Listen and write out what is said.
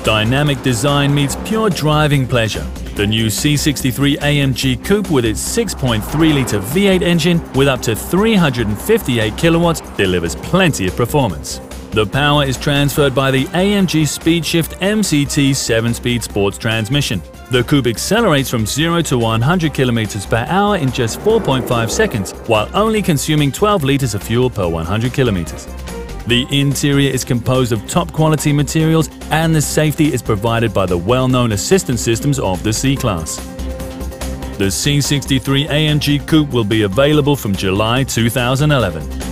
Dynamic design meets pure driving pleasure. The new C63 AMG Coupe with its 6.3-litre V8 engine with up to 358 kilowatts delivers plenty of performance. The power is transferred by the AMG SpeedShift MCT 7-speed sports transmission. The Coupe accelerates from 0 to 100 km per hour in just 4.5 seconds, while only consuming 12 litres of fuel per 100 km. The interior is composed of top-quality materials, and the safety is provided by the well-known assistance systems of the C-Class. The C63 AMG Coupe will be available from July 2011.